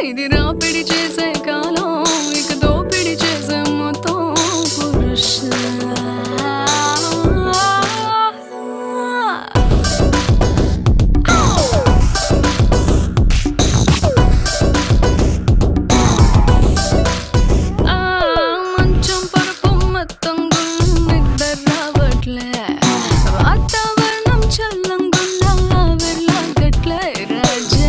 ఇది రాపిడి చేసే కాలం ఇక దోపిడి చేసే మొత్తం పురుష మంచం పరుపు మొత్తం నిద్ర రావట్లే వాతావరణం చల్లంగున్నా వెళ్ళగట్లే రాజా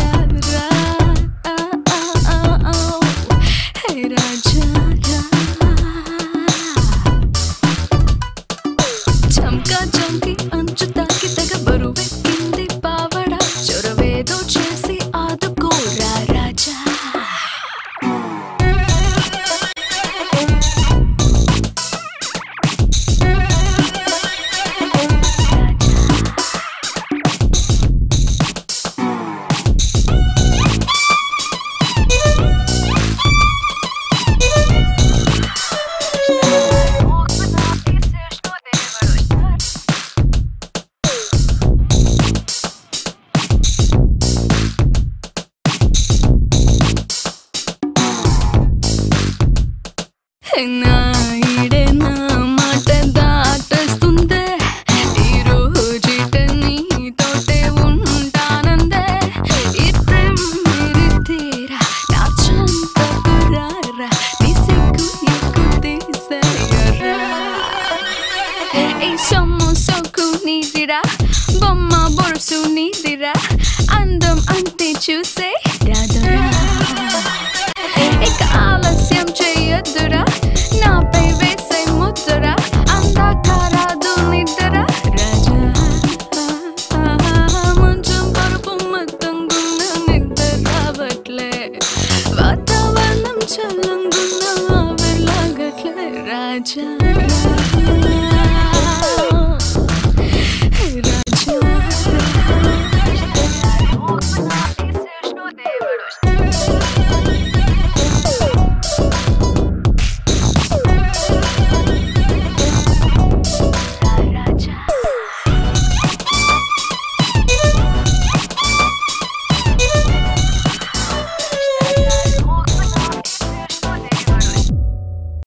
చంకా చంకి అంచు తాకి తెగ బరువెక్కింది పావడ చొరవేదో చేసి ఆదుకోరా రాజా నా ఈడే నా మాట దాటేస్తుందే ఈరోజిట నీతోటే ఉంటానందే ఇద్దరితీరా నా చెంతకు రారా నీ సిగ్గు ఎక్కు తీసేయరా ఈ సొమ్ము సోకు నీదిరా బొమ్మ బొరుసు నీదిరా అందం అంతే చూసే రాదురా ఇక ఆలస్యం చేయొద్దురా నాపై వేసే ముద్దురా అందాక రాదు నిద్ర రాజా మంచం పరుపు మొత్తం గుండె నిద్ర రావట్లే వాతావరణం చల్ల